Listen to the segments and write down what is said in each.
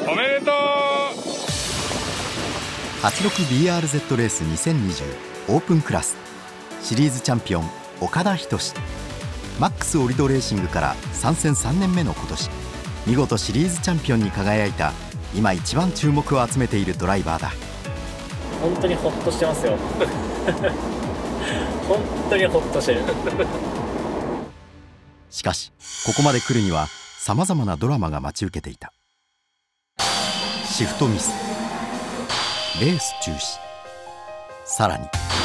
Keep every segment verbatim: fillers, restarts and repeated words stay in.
おめでとう。 はちじゅうろくビーアールゼット レースにせんにじゅうオープンクラスシリーズチャンピオン岡田仁。マックスオリドレーシングから参戦さんねんめの今年、見事シリーズチャンピオンに輝いた今一番注目を集めているドライバーだ。 本当にホッとしてますよ本当にホッとしてるしかしここまで来るにはさまざまなドラマが待ち受けていた。シフトミス、レース中止、さらに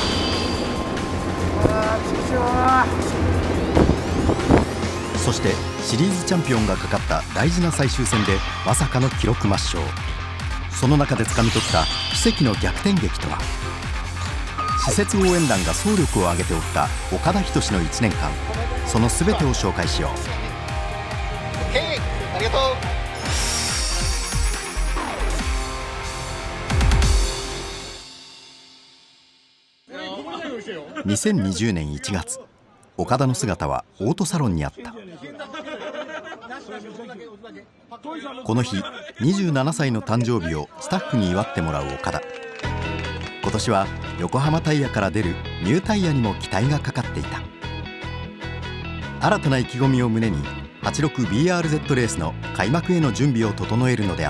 そしてシリーズチャンピオンがかかった大事な最終戦でまさかの記録抹消。その中で掴み取った奇跡の逆転劇とは。施設応援団が総力を挙げておった岡田仁のいちねんかん、その全てを紹介しよう。 OK、 ありがとう。にせんにじゅうねんいちがつ、岡田の姿はオートサロンにあった。この日にじゅうななさいの誕生日をスタッフに祝ってもらう岡田。今年は横浜タイヤから出るニュータイヤにも期待がかかっていた。新たな意気込みを胸に はちじゅうろくビーアールゼット レースの開幕への準備を整えるのであった。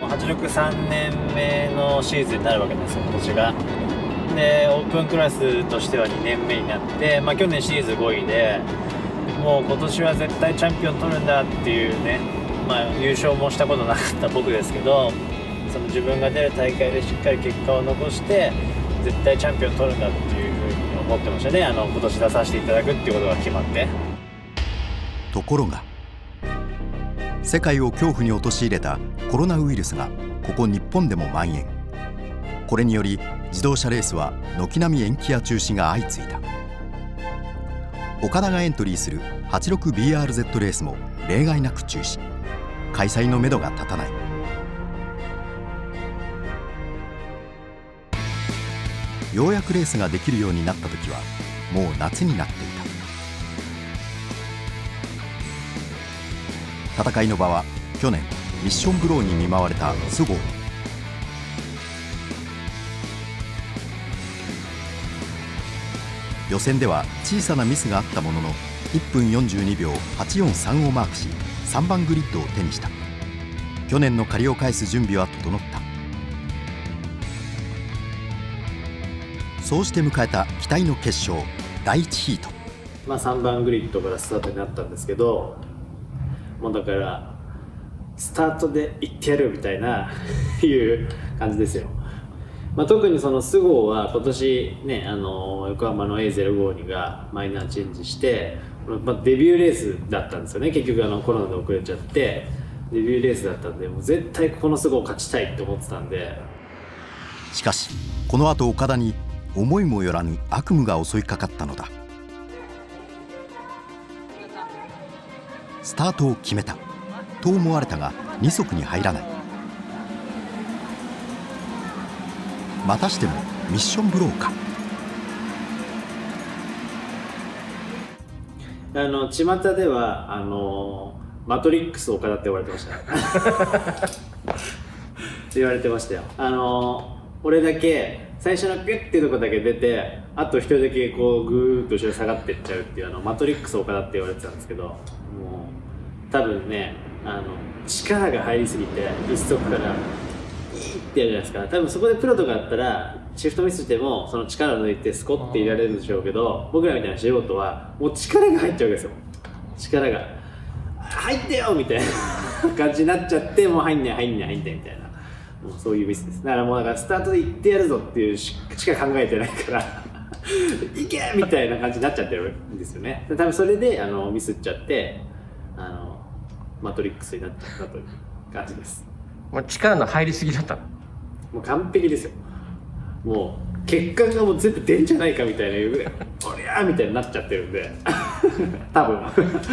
はちじゅうろくさんねんめのシーズンになるわけですよ、今年が。でオープンクラスとしてはにねんめになって、まあ、去年シリーズごいで、もう今年は絶対チャンピオン取るんだっていうね、まあ、優勝もしたことなかった僕ですけど、その自分が出る大会でしっかり結果を残して絶対チャンピオン取るんだっていうふうに思ってましたね。あの今年出させていただくっていうことが決まって。 ところが世界を恐怖に陥れたコロナウイルスがここ日本でも蔓延。これにより自動車レースは軒並み延期や中止が相次いだ。岡田がエントリーする はちじゅうろくビーアールゼット レースも例外なく中止。開催のめどが立たない。ようやくレースができるようになった時はもう夏になっていた。戦いの場は去年ミッションブローに見舞われたスゴー。予選では小さなミスがあったもののいっぷんよんじゅうにびょうはちよんさんをマークしさんばんグリッドを手にした。去年の借りを返す準備は整った。そうして迎えた期待の決勝だいいちヒート。 まあさんばんグリッドからスタートになったんですけど、もうだからスタートで行ってやるみたいないう感じですよ。まあ、特にそのスゴーは今年ね、あの横浜の エーゼロごに がマイナーチェンジして、まあ、デビューレースだったんですよね。結局あのコロナで遅れちゃってデビューレースだったんで、もう絶対このスゴー勝ちたいって思ってたんで。 しかしこの後岡田に思いもよらぬ悪夢が襲いかかったのだ。スタートを決めたと思われたがに足に入らない。またしてもミッションブローか。 あの巷ではあのマトリックス岡田って言われてました言われてましたよ。あの俺だけ最初のピュッっていうとこだけ出て、あと一人だけこうグーッと後ろ下がってっちゃうっていう、あのマトリックス岡田って言われてたんですけど、もう多分ね、あの力が入りすぎて一足からいいってやるじゃないですか。多分そこでプロとかだったらシフトミスしてもその力を抜いてスコッて入れられるんでしょうけど、僕らみたいな素人はもう力が入っちゃうわけですよ。力が入ってよみたいな感じになっちゃって、もう入んない入んない入んないみたいな、もうそういうミスです。だからもうだからスタートで行ってやるぞっていうしか考えてないから行けみたいな感じになっちゃってるんですよね。多分それであのミスっちゃってあのマトリックスになっちゃったという感じです。 もう力の入りすぎだったの。 もう完璧ですよ。もう血管がもう全部出んじゃないかみたいないうぐらいおりゃーみたいになっちゃってるんで多分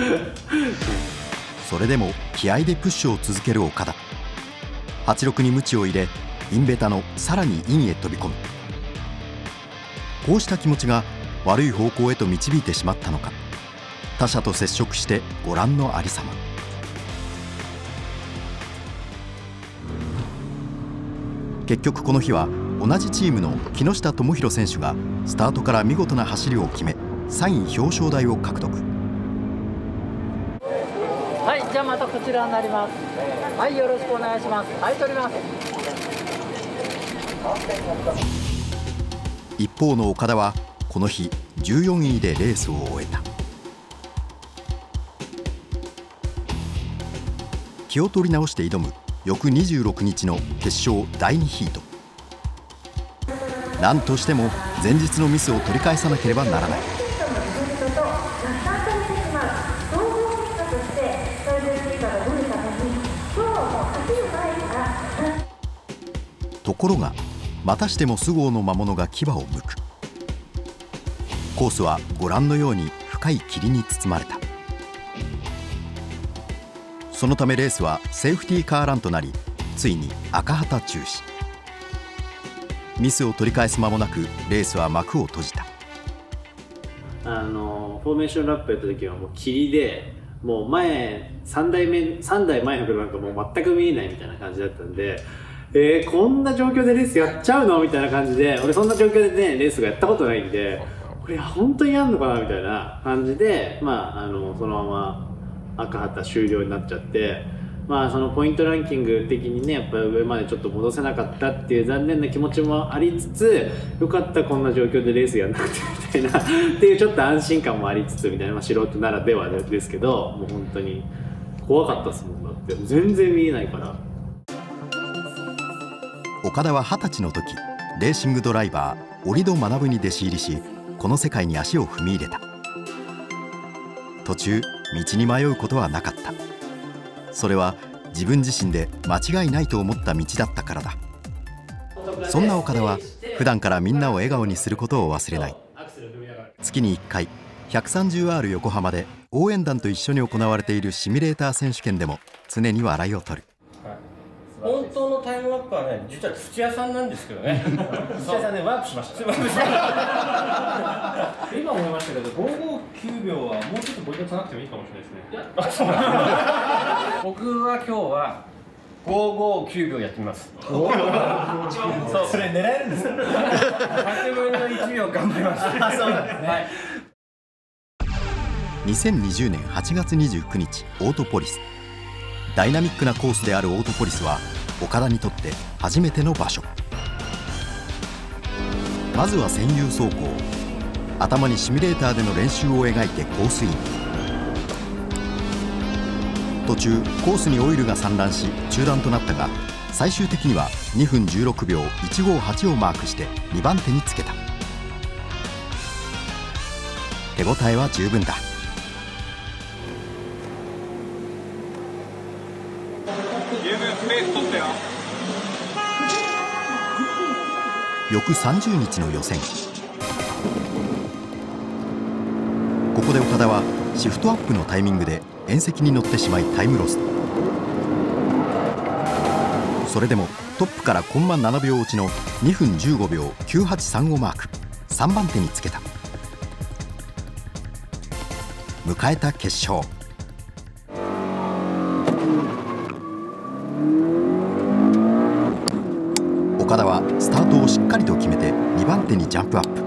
それでも気合でプッシュを続ける岡田。はちじゅうろくに鞭を入れインベタのさらにインへ飛び込む。こうした気持ちが悪い方向へと導いてしまったのか、他者と接触してご覧のありさま。 結局この日は同じチームの木下智博選手がスタートから見事な走りを決めさんい表彰台を獲得。 はい、じゃあまたこちらになります。はい、よろしくお願いします。はい、取ります。 一方の岡田はこの日じゅうよんいでレースを終えた。気を取り直して挑む翌にじゅうろくにちの決勝だいにヒート。何としても前日のミスを取り返さなければならない。ところがまたしても菅生の魔物が牙をむく。コースはご覧のように深い霧に包まれた。そのためレースはセーフティーカーランとなり、ついに赤旗中止。ミスを取り返す間もなくレースは幕を閉じた。 あのフォーメーションラップやった時はもう霧で、もう前さんだいめさんだいまえの車なんかもう全く見えないみたいな感じだったんで、えー、こんな状況でレースやっちゃうのみたいな感じで、俺そんな状況でねレースがやったことないんで、これ本当にやんのかなみたいな感じで、まあ、あのそのまま赤旗終了になっちゃって、まあそのポイントランキング的にねやっぱり上までちょっと戻せなかったっていう残念な気持ちもありつつ、よかったこんな状況でレースやんなくてみたいなっていうちょっと安心感もありつつみたいな、まあ、素人ならではですけど、もう本当に怖かったっすもん。だって全然見えないから。 岡田ははたちの時レーシングドライバー折戸学に弟子入りし、この世界に足を踏み入れた。途中道に迷うことはなかった。それは自分自身で間違いないと思った道だったからだ。そんな岡田は普段からみんなを笑顔にすることを忘れない。月にいっかい ひゃくさんじゅうアール 横浜で応援団と一緒に行われているシミュレーター選手権でも常に笑いを取る。 本当のタイムアップはね、実は土屋さんなんですけどね。 土屋さんね、ワープしました。今思いましたけど、ごーごーきゅうびょうはもうちょっとポイントつなくてもいいかもしれないですね。 僕は今日はごーごーきゅうびょうやってみます。 そう、それ狙えるんですか。 ひゃくぶんのいちびょう頑張ります。 そうですね。はい。 にせんにじゅうねんはちがつにじゅうくにち、オートポリス。ダイナミックなコースであるオートポリスは岡田にとって初めての場所。まずは専有走行。頭にシミュレーターでの練習を描いてコースイン。途中コースにオイルが散乱し中断となったが、最終的にはにふんじゅうろくびょういちごはちをマークしてにばんてにつけた。手応えは十分だ。翌さんじゅうにちの予選。ここで岡田はシフトアップのタイミングで縁石に乗ってしまいタイムロス。それでもトップからコンマななびょう落ちのにふんじゅうごびょうきゅうはちさんをマーク。さんばんてにつけた。迎えた決勝。岡田はスタートをしっかりと決めてにばんてにジャンプアップ。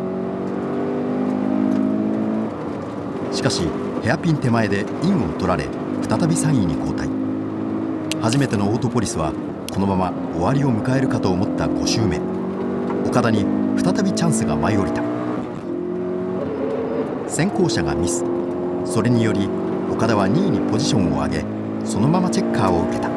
しかしヘアピン手前でインを取られ再びさんいに後退。初めてのオートポリスはこのまま終わりを迎えるかと思ったご周目、岡田に再びチャンスが舞い降りた。先行者がミス。それにより岡田はにいにポジションを上げ、そのままチェッカーを受けた。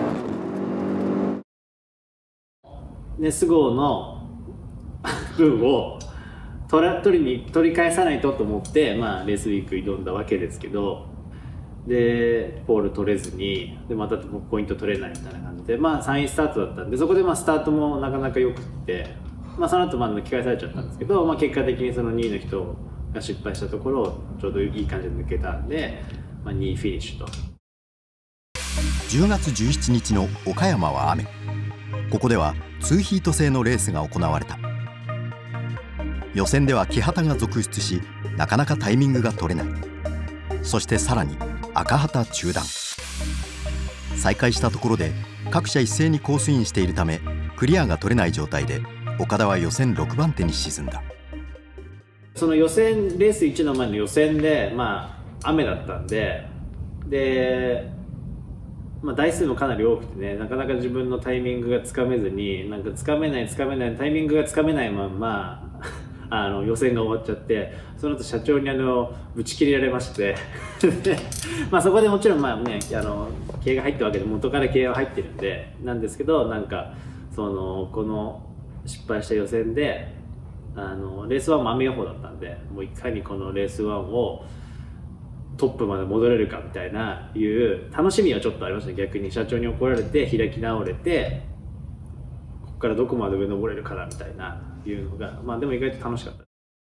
で菅生の分を取ら取りに取り返さないとと思って、まあ、レースウィーク挑んだわけですけど、でポール取れずにでまたポイント取れないみたいな感じで、まあ、さんいスタートだったんで、そこでまあスタートもなかなかよくって、まあ、その後まあ抜き返されちゃったんですけど、まあ、結果的にそのにいの人が失敗したところをちょうどいい感じで抜けたんで、まあ、にいフィニッシュと。 じゅうがつじゅうしちにちの岡山は雨。ここではツーヒート制のレースが行われた。予選では木旗が続出し、なかなかタイミングが取れない。そしてさらに赤旗中断。再開したところで各社一斉にコースインしているため、 クリアが取れない状態で岡田は予選ろくばん手に沈んだ。 その予選レースいちの前の予選で、まあ、雨だったんで、で、まあ、台数もかなり多くてね、なかなか自分のタイミングがつかめずに、なんかつかめないつかめないタイミングがつかめないまんまあの予選が終わっちゃって、その後社長にあのぶち切れられましてで、まあ、そこでもちろんまあね、あの経営が入ったわけで元から経営は入ってるんでなんですけど、なんかそのこの失敗した予選であのレースワンも雨予報だったんで、もういかにこのレースワンをトップまで戻れるかみたいないう楽しみはちょっとありましたね。逆に社長に怒られて開き直れて、ここからどこまで上登れるかなみたいないうのが、まあでも意外と楽しかった。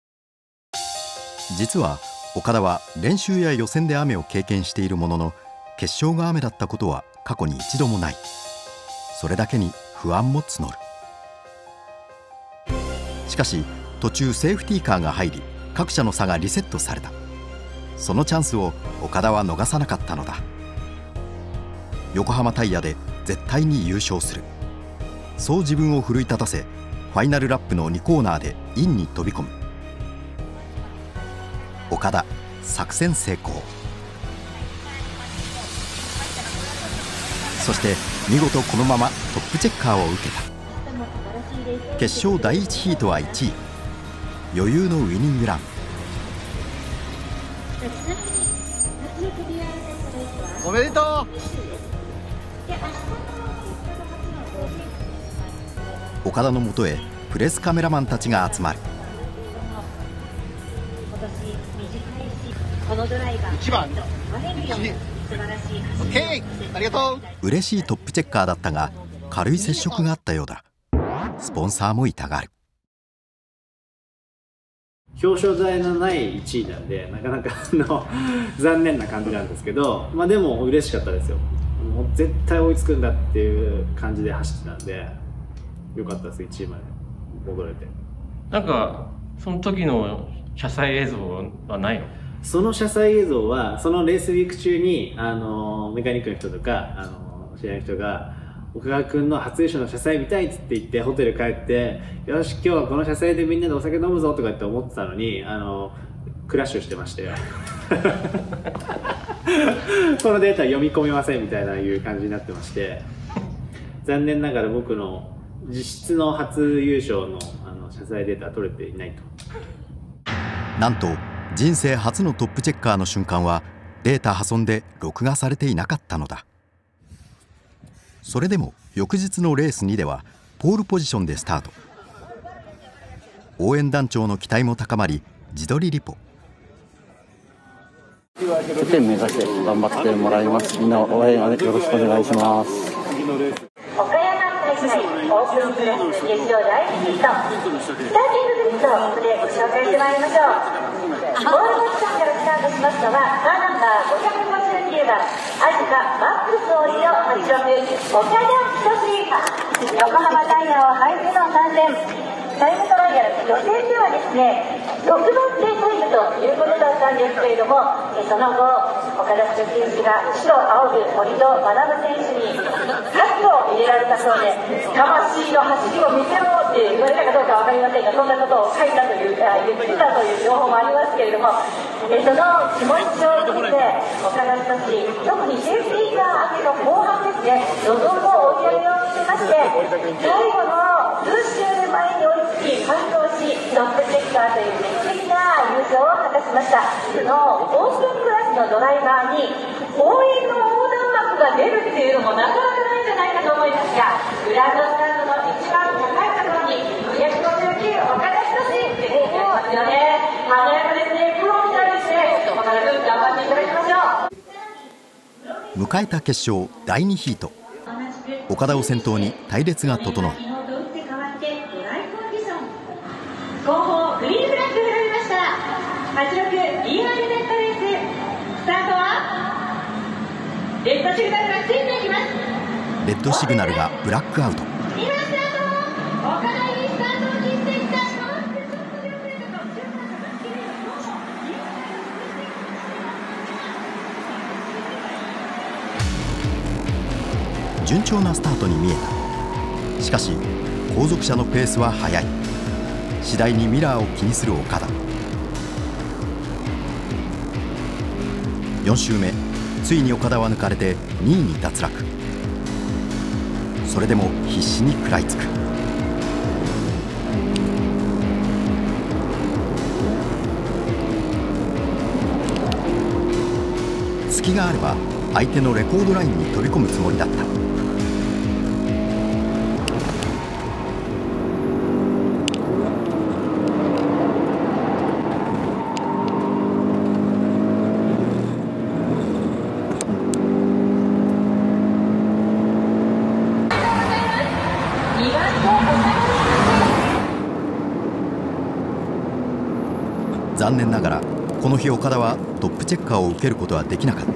実は岡田は練習や予選で雨を経験しているものの、決勝が雨だったことは過去に一度もない。それだけに不安も募る。しかし途中セーフティーカーが入り、各社の差がリセットされた。そのチャンスを岡田は逃さなかったのだ。横浜タイヤで絶対に優勝する、そう自分を奮い立たせ、ファイナルラップのにコーナーでインに飛び込む。岡田作戦成功。そして見事このままトップチェッカーを受けた。決勝だいいちヒートはいちい、余裕のウイニングラン。 おめでとう。 岡田のもとへプレスカメラマンたちが集まる。 いちばん、いち、オッケー、ありがとう。 嬉しいトップチェッカーだったが、軽い接触があったようだ。スポンサーも痛がる。 表彰台のないいちいなんで、なかなかの残念な感じなんですけど、まあでも嬉しかったですよ。もう絶対追いつくんだっていう感じで走ってたんで、よかったです、いちいまで戻れて。 なんかその時の車載映像はないの？ その車載映像は、そのレースウィーク中にあのメカニックの人とかあの知り合いの人が、岡川君の初優勝の車載見たいっつって言ってホテル帰って、よし今日はこの車載でみんなでお酒飲むぞとかって思ってたのに、あのクラッシュしてましてこのデータ読み込めませんみたいないう感じになってまして、残念ながら僕の実質の初優勝のあの車載データは取れていないと。 なんと人生初のトップチェッカーの瞬間はデータ破損で録画されていなかったのだ。それでも翌日のレースにではポールポジションでスタート。応援団長の期待も高まり、自撮りリポ。 てっぺん目指して頑張ってもらいます。みんな応援よろしくお願いします。 岡山大会オープンクラス決勝だいにヒート、スターティンググリッドをここでご紹介してまいりましょう。ゴールボックスからスタートしますのはカーナンバーごひゃくごじゅうきゅうばん、アジカマックス王子のはちろく、岡田仁。横浜タイヤを履いての参戦。タイムトライアル予選ではですね、ろくばん手タイムということだったんですけれども、その後岡田仁選手が白仰ぐ森戸学選手にタッグを入れられたそうで、魂の走りを見せろって言われたかどうか分かりませんが、そんなことを書いたというあ言ってたという情報もありますけれども、えその気持ちを見て岡田仁、特にセーフティーカー明けの後半ですね、路上の追い上げを見せまして、最後の数周で前に追いつき完走し、トップチェッカーという劇的な優勝を果たしました。そのオープンクラスのドライバーに応援の横断幕が出るっていうのもなかなかないんじゃないかと思いますが、グランドスタンドの一番高いところににひゃくごじゅうきゅう岡田仁出てきてますよね。華やかですね。プロみたいですね。岡田君頑張っていただきましょう。 迎えた決勝だいにヒート。岡田を先頭に隊列が整う。 後方グリーンフラッグが出ました。はちろく ビーアール レッドレーススタートはレッドシグナルがついていきます。 レッドシグナルがブラックアウト。 今スタート。岡田にスタートを切ってきた。 順調なスタートに見えた。 しかし後続車のペースは速い。次第にミラーを気にする岡田。よん周目、ついに岡田は抜かれてにいに脱落。それでも必死に食らいつく。隙があれば相手のレコードラインに飛び込むつもりだった。残念ながらこの日岡田はトップチェッカーを受けることはできなかった。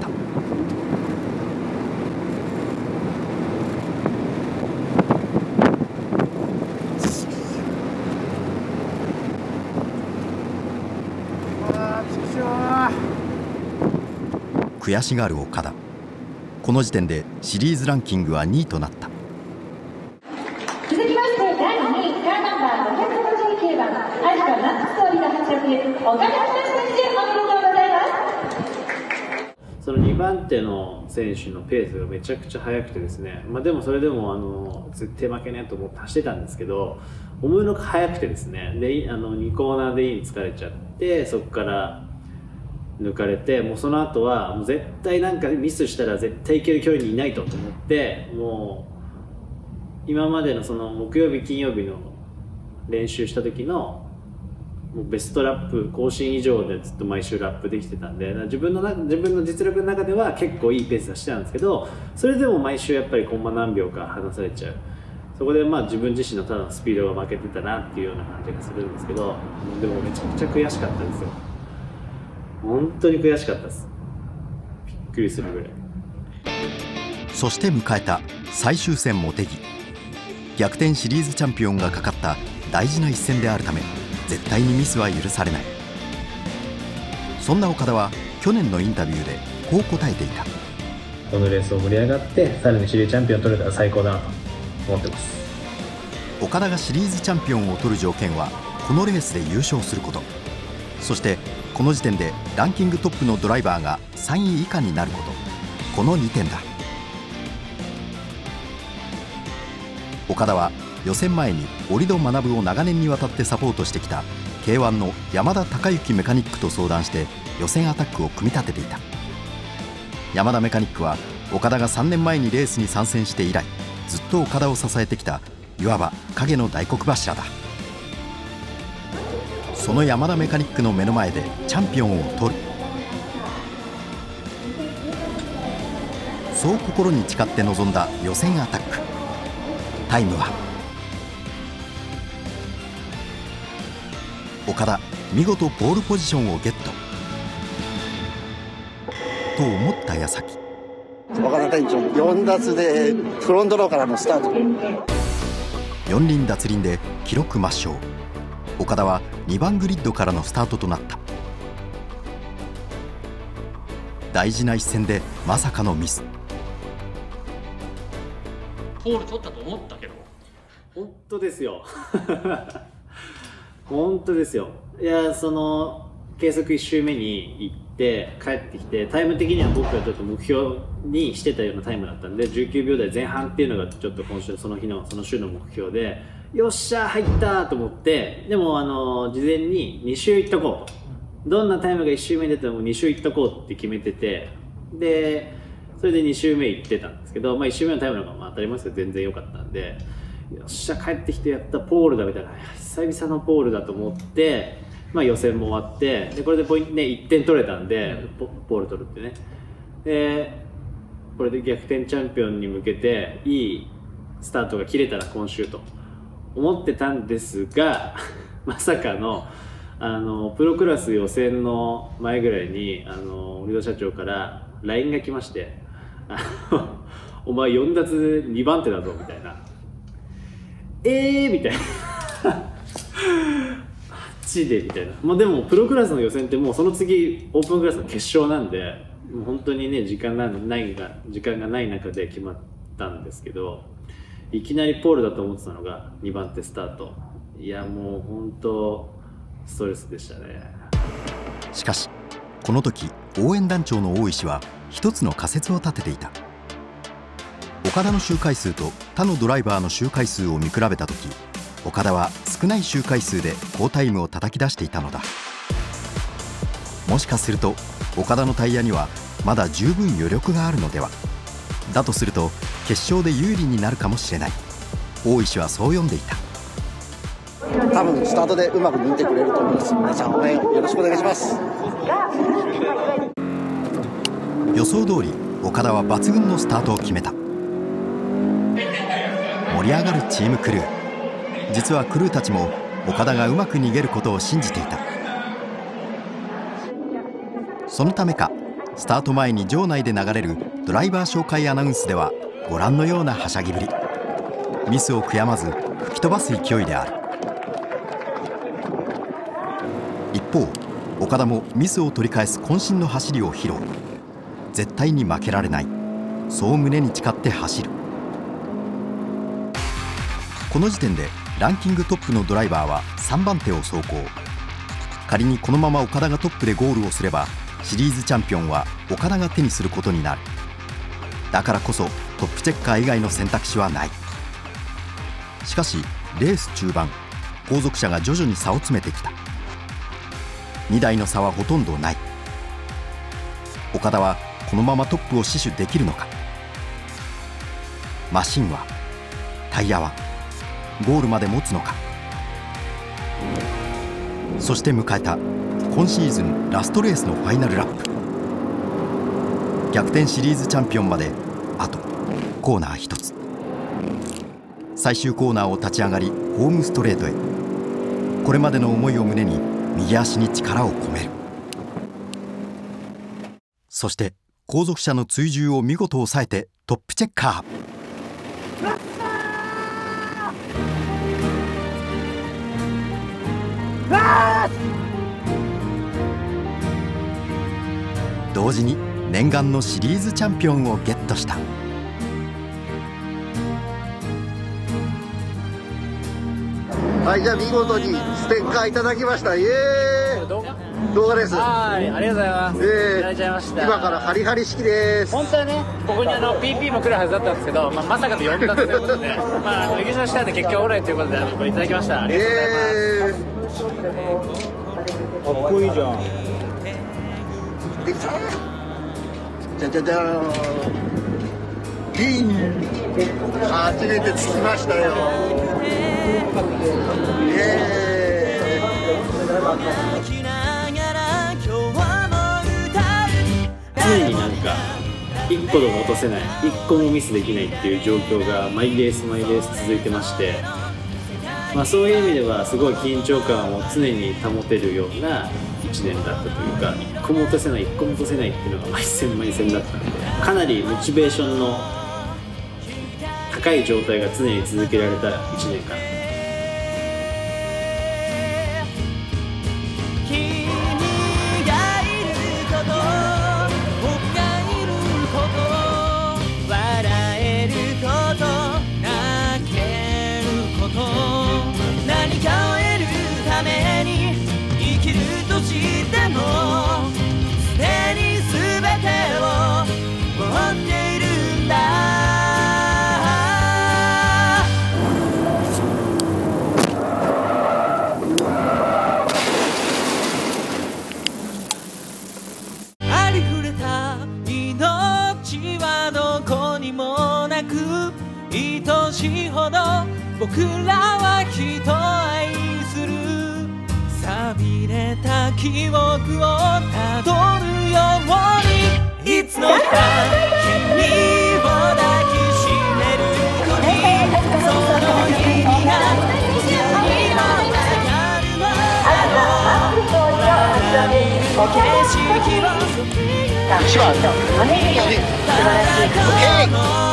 悔しがる岡田。この時点でシリーズランキングはにいとなった。 続きましてだいにい、カーナンバーごひゃくごじゅうきゅうばん、アジカマックスをリードはちろく、岡田選手、おめでとうございます。 そのにばん手の選手のペースがめちゃくちゃ速くてですね、まあ、でもそれでもあの絶対負けねえと思って走ってたんですけど、思いのほか速くてですね、であのにコーナーでいいに疲れちゃって、そこから抜かれて、もうその後はもう絶対なんかミスしたら絶対いける距離にいないとと思って、もう今までのその木曜日金曜日の練習した時のもうベストラップ更新以上でずっと毎週ラップできてたんで、自分の自分の実力の中では結構いいペースはしてたんですけど、それでも毎週やっぱりコンマ何秒か離されちゃう。そこでまあ自分自身のただのスピードが負けてたなっていうような感じがするんですけど、でもめちゃくちゃ悔しかったですよ。本当に悔しかったです。びっくりするぐらい。 そして迎えた最終戦茂木。逆転シリーズチャンピオンがかかった大事な一戦であるため、絶対にミスは許されない。そんな岡田は去年のインタビューでこう答えていた。 このレースを盛り上がってさらにシリーズチャンピオンを取れたら最高だなと思ってます。 岡田がシリーズチャンピオンを取る条件はこのレースで優勝すること、そしてこの時点でランキングトップのドライバーがさんい以下になること、このにてんだ。岡田は予選前に折戸学を長年にわたってサポートしてきた ケーワン の山田孝之メカニックと相談して予選アタックを組み立てていた。山田メカニックは岡田がさんねんまえにレースに参戦して以来ずっと岡田を支えてきたいわば影の大黒柱だ。その山田メカニックの目の前でチャンピオンを取る、そう心に誓って臨んだ予選アタック。タイムは岡田、見事ポールポジションをゲットと思った矢先、 岡田店長よん脱でフロントローからのスタート。 よん輪脱輪で記録抹消。岡田はにばんグリッドからのスタートとなった。大事な一戦でまさかのミス。 ポール取ったと思ったけど、 本当ですよ本当ですよ。いや、その計測いち周目に行って帰ってきて、タイム的には僕がちょっと目標にしてたようなタイムだったんで、じゅうきゅうびょうだいぜん半っていうのがちょっと今週その日のその週の目標で、よっしゃ入ったと思って、でもあの事前にに周行っとこうと、どんなタイムがいち周目に出てもに周行っとこうって決めてて、でそれでに周目行ってたんですけど、まあ、いち周目のタイムの方がまあ当たり前ですけど全然良かったんで、よっしゃ帰ってきてやったポールだみたいな、久々のポールだと思って、まあ、予選も終わって、でこれでポイントねいってん取れたんで、ポ, ポール取るってね、でこれで逆転チャンピオンに向けていいスタートが切れたら今週と思ってたんですがまさかのあのプロクラス予選の前ぐらいにあの折戸社長から ライン が来まして、お前よん脱にばん手だぞみたいな、えーみたいなマジでみたいな、まあ、でもプロクラスの予選ってもうその次オープンクラスの決勝なんで、もう本当にね時間がないが時間がない中で決まったんですけど、 いきなりポールだと思ってたのがにばん手スタート。いやもう本当ストレスでしたね。 しかしこの時応援団長の大石は一つの仮説を立てていた。岡田の周回数と他のドライバーの周回数を見比べた時、岡田は少ない周回数で好タイムを叩き出していたのだ。もしかすると岡田のタイヤにはまだ十分余力があるのでは。だとすると決勝で有利になるかもしれない。大石はそう読んでいた。 多分スタートでうまく抜いてくれると思います。皆さん応援よろしくお願いします。 予想通り岡田は抜群のスタートを決めた。盛り上がるチームクルー。実はクルーたちも岡田がうまく逃げることを信じていた。そのためかスタート前に場内で流れるドライバー紹介アナウンスではご覧のようなはしゃぎぶり。ミスを悔やまず吹き飛ばす勢いである。一方岡田もミスを取り返す渾身の走りを披露。絶対に負けられない、そう胸に誓って走る。この時点でランキングトップのドライバーはさんばん手を走行。仮にこのまま岡田がトップでゴールをすればシリーズチャンピオンは岡田が手にすることになる。だからこそトップチェッカー以外の選択肢はない。しかしレース中盤、後続車が徐々に差を詰めてきた。にだいの差はほとんどない。岡田はこのままトップを死守できるのか。マシンは、タイヤはゴールまで持つのか。そして迎えた今シーズンラストレースのファイナルラップ。逆転シリーズチャンピオンまであとコーナーひとつ。最終コーナーを立ち上がりホームストレートへ。これまでの思いを胸に右足に力を込める。そして後続車の追従を見事抑えてトップチェッカー。同時に念願のシリーズチャンピオンをゲットした。 はい、じゃあ見事にステッカーいただきました。イエーイ。動画です。 はい、ありがとうございます。 えー、 いただいちゃいました。 今からハリハリ式です。 本当はね、ここにあの ピーピー も来るはずだったんですけど、まあ、まさかのよんだつということで、まあ、優勝したんで結果オーライということで、これいただきました。ありがとうございます。 えー、かっこいいじゃん。できた。じゃじゃじゃーん。ピン。初めてつきましたよ。イエーイ。 常になんかいっこでも落とせない、いっこもミスできないっていう状況がマイレースマイレース続いてまして、まあ、そういう意味ではすごい緊張感を常に保てるようないちねんだったというか、いっこも落とせないいっこも落とせないっていうのが毎戦毎戦だったので、かなりモチベーションの高い状態が常に続けられたいちねんかな。 僕らは人を愛する。錆びれた記憶をたどるように、いつの日か君を抱きしめる時、その意味が君にもわかるのだろう。まだ見る景色を一番素晴らしい。オッケー。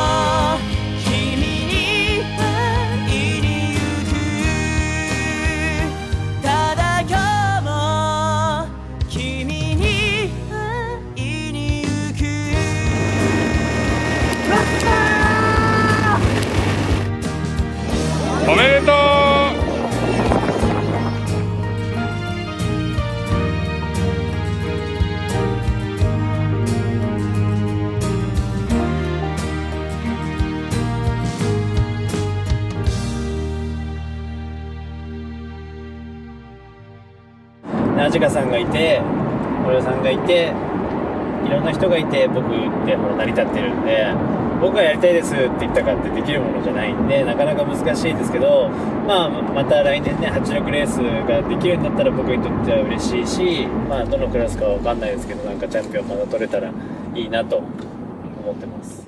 アジカさんがいて森尾さんがいていろんな人がいて僕ってほら成り立ってるんで、僕がやりたいですって言ったからってできるものじゃないんでなかなか難しいですけど、まあ、また来年ねはちじゅうろくレースができるんだったら僕にとっては嬉しいし、まあ、どのクラスかは分かんないですけどなんかチャンピオンまだ取れたらいいなと思ってます。